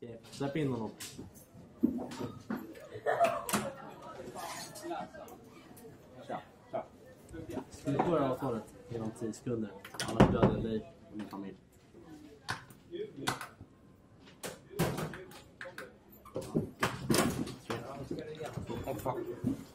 Okej, släpp in honom. Tja. Skriv på det här avtalet inom 10 sekunder. Annars dödar jag dig och min familj. Oh, fuck.